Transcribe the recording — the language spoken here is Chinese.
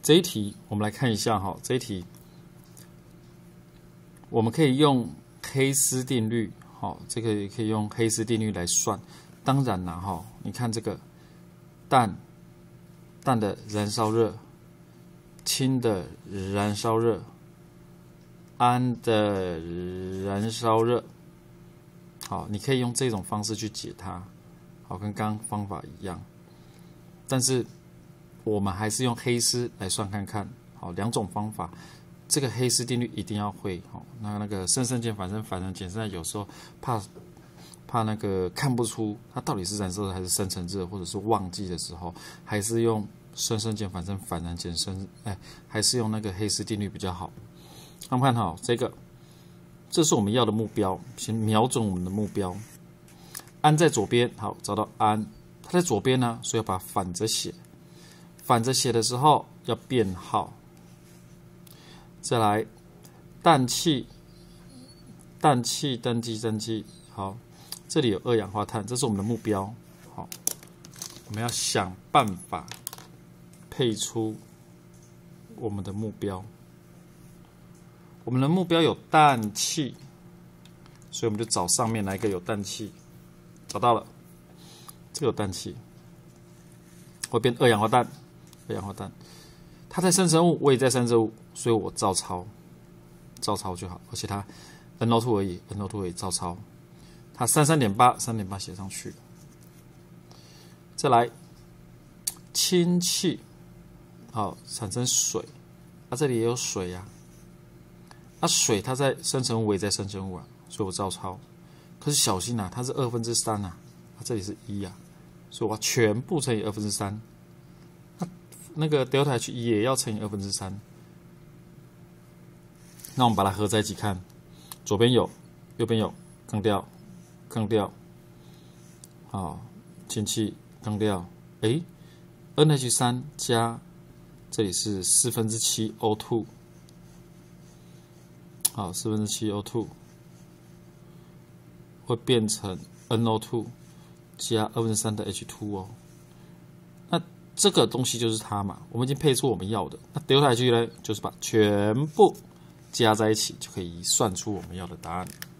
这一题我们来看一下哈，这一题我们可以用黑斯定律，好，这个也可以用黑斯定律来算。当然啦哈，你看这个氮的燃烧热，氢的燃烧热，氨的燃烧热，好，你可以用这种方式去解它，好，跟刚刚方法一样。但是我们还是用黑斯来算看看，好，两种方法。这个黑斯定律一定要会，好，那个生成键反生反生键，现在有时候怕那个看不出它到底是燃烧热还是生成热，或者是忘记的时候，还是用生成键反生反生键还是用那个黑斯定律比较好。看看好这是我们要的目标，先瞄准我们的目标。氨在左边，好，找到氨，它在左边呢，所以要把它反着写。反着写的时候要变号。再来，氮气，好，这里有二氧化碳，这是我们的目标。好，我们要想办法配出我们的目标。我们的目标有氮气，所以我们就找上面哪一个有氮气，找到了，这个有氮气，会变二氧化氮。它在生成物，我也在生成物，所以我照抄就好。而且它 NO2 而已，照抄。它3.8写上去。再来，氢气，好，产生水，这里也有水呀。水它在生成物，我也在生成物啊，所以我照抄。可是小心啊，它是3/2啊，这里是1啊，所以我要全部乘以3/2。那个 delta H 也要乘以3/2。那我们把它合在一起看，左边有，右边有，杠掉，好，氢气杠掉，NH3 加，这里是7/4 O2， 好，7/4 O2 会变成 NO2 加3/2的 H2 哦。这个东西就是它嘛，我们已经配出我们要的。那丢下去呢，就是把全部加在一起，就可以算出我们要的答案。